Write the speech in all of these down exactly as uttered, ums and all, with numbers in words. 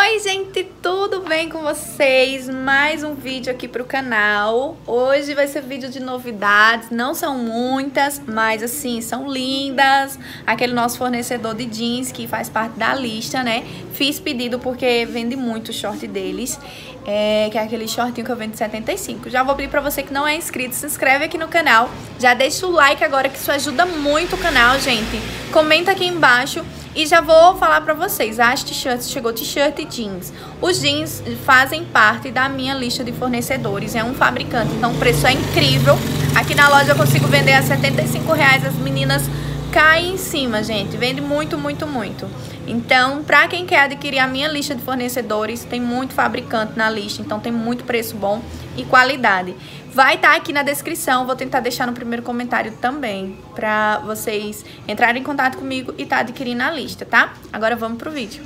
Oi gente, tudo bem com vocês? Mais um vídeo aqui pro canal. Hoje vai ser vídeo de novidades, não são muitas, mas assim, são lindas. Aquele nosso fornecedor de jeans que faz parte da lista, né? Fiz pedido porque vende muito o short deles, é, que é aquele shortinho que eu vendo de setenta e cinco. Já vou pedir pra você que não é inscrito, se inscreve aqui no canal. Já deixa o like agora que isso ajuda muito o canal, gente. Comenta aqui embaixo. E já vou falar pra vocês, as t-shirts, chegou t-shirt e jeans. Os jeans fazem parte da minha lista de fornecedores, é um fabricante, então o preço é incrível. Aqui na loja eu consigo vender a setenta e cinco reais, as meninas caem em cima, gente. Vende muito, muito, muito. Então, pra quem quer adquirir a minha lista de fornecedores, tem muito fabricante na lista, então tem muito preço bom e qualidade. Vai estar aqui na descrição, vou tentar deixar no primeiro comentário também, pra vocês entrarem em contato comigo e tá adquirindo a lista, tá? Agora vamos pro vídeo.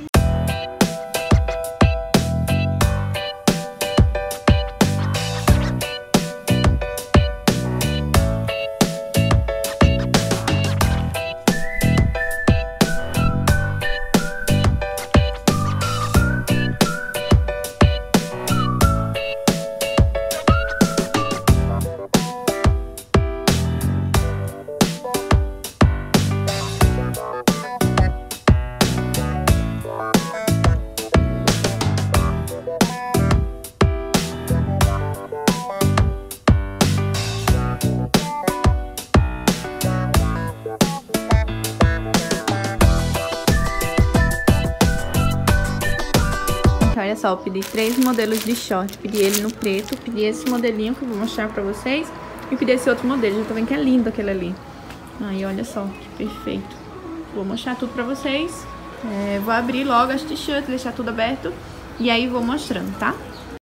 Olha só, eu pedi três modelos de short. Pedi ele no preto, pedi esse modelinho que eu vou mostrar pra vocês e pedi esse outro modelo. Já tá vendo que é lindo aquele ali. Aí, olha só, que perfeito. Vou mostrar tudo pra vocês. É, vou abrir logo as t-shirts, deixar tudo aberto e aí vou mostrando, tá?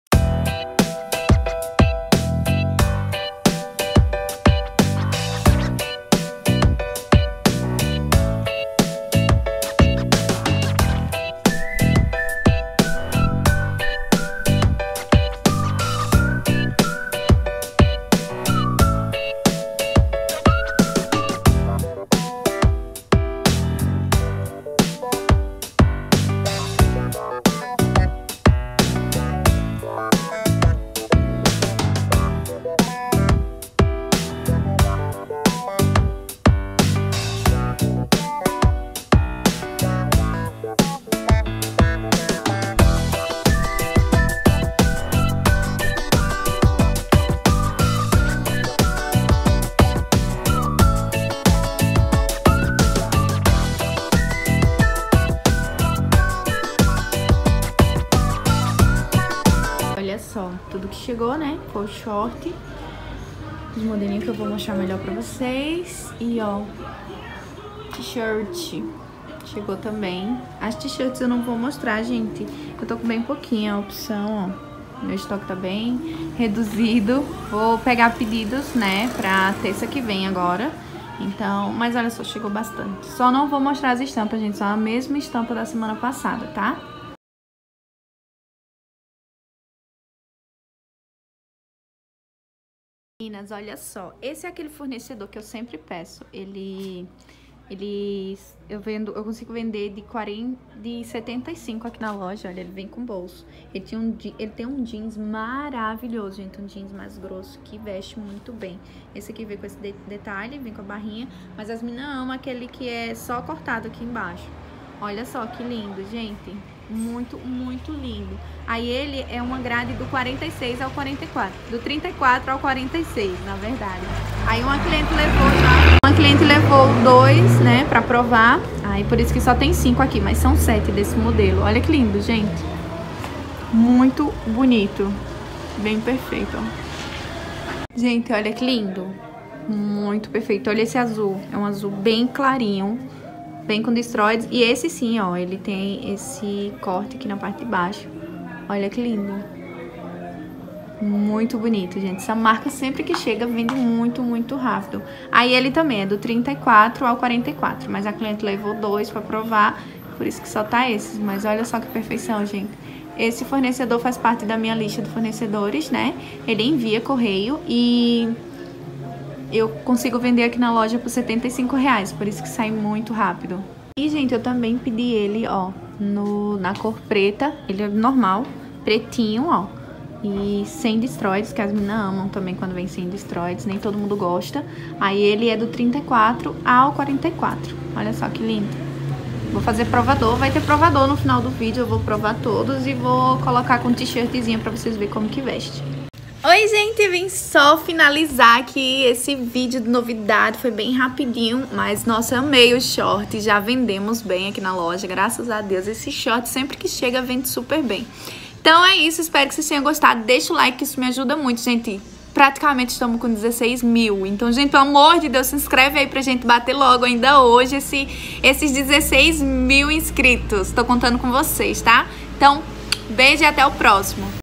Olha só, tudo que chegou, né? Foi o short, os modelinhos que eu vou mostrar melhor pra vocês. E ó, t-shirt chegou também. As t-shirts eu não vou mostrar, gente. Eu tô com bem pouquinho a opção, ó. Meu estoque tá bem reduzido. Vou pegar pedidos, né, pra terça que vem agora. Então, mas olha só, chegou bastante. Só não vou mostrar as estampas, gente. São a mesma estampa da semana passada, tá? Meninas, olha só, esse é aquele fornecedor que eu sempre peço. Ele, ele, eu vendo, eu consigo vender de quarenta, de setenta e cinco aqui na loja. Olha, ele vem com bolso. Ele tem um, ele tem um jeans maravilhoso, gente, um jeans mais grosso que veste muito bem. Esse aqui vem com esse de, detalhe, vem com a barrinha, mas as meninas amam aquele que é só cortado aqui embaixo. Olha só que lindo, gente. Muito, muito lindo. Aí ele é uma grade do quarenta e seis ao quarenta e quatro. Do trinta e quatro ao quarenta e seis, na verdade. Aí uma cliente levou já. Uma cliente levou dois, né, pra provar. Aí por isso que só tem cinco aqui, mas são sete desse modelo. Olha que lindo, gente. Muito bonito. Bem perfeito, ó. Gente, olha que lindo. Muito perfeito. Olha esse azul. É um azul bem clarinho. Bem com destroides. E esse sim, ó, ele tem esse corte aqui na parte de baixo. Olha que lindo. Muito bonito, gente. Essa marca sempre que chega vende muito, muito rápido. Aí ele também é do trinta e quatro ao quarenta e quatro. Mas a cliente levou dois pra provar. Por isso que só tá esses. Mas olha só que perfeição, gente. Esse fornecedor faz parte da minha lista de fornecedores, né? Ele envia correio e eu consigo vender aqui na loja por setenta e cinco reais, por isso que sai muito rápido. E, gente, eu também pedi ele, ó, no, na cor preta. Ele é normal, pretinho, ó. E sem destroides, que as meninas amam também quando vem sem destroides. Nem todo mundo gosta. Aí ele é do trinta e quatro ao quarenta e quatro. Olha só que lindo. Vou fazer provador. Vai ter provador no final do vídeo. Eu vou provar todos e vou colocar com t-shirtzinha pra vocês verem como que veste. Oi, gente, vim só finalizar aqui esse vídeo de novidade, foi bem rapidinho, mas nossa, eu amei o short, já vendemos bem aqui na loja, graças a Deus, esse short sempre que chega vende super bem. Então é isso, espero que vocês tenham gostado, deixa o like que isso me ajuda muito, gente, praticamente estamos com dezesseis mil, então, gente, pelo amor de Deus, se inscreve aí pra gente bater logo ainda hoje esse, esses dezesseis mil inscritos, tô contando com vocês, tá? Então, beijo e até o próximo.